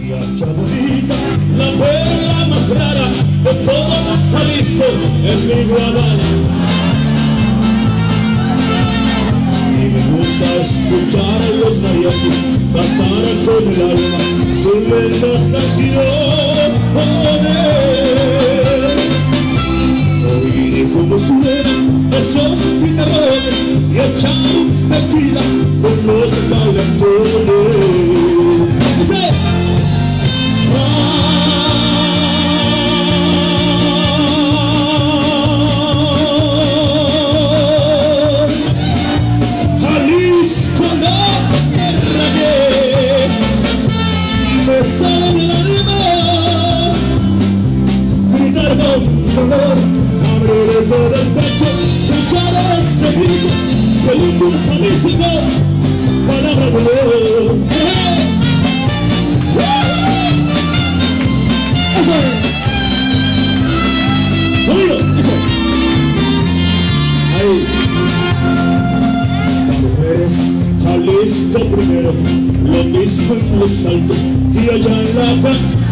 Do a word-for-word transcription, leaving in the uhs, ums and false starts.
Mariacha bonita, la perla más rara de todo Jalisco es mi Guadana. Y me gusta escuchar a los mariachis cantar con el alma sus lentas canciones. Oír cómo suenan esos guitarrones y echar un tequila con los bailantones. Dice, Jalisco, la tierra que me sale del alma, gritar con dolor, abrir todo el pecho, escuchar este grito, que lindo es Jalisco, palabra de Dios. Conmigo, eso. Ahí. Mujeres, Jalisco primero, lo mismo en los altos y allá en la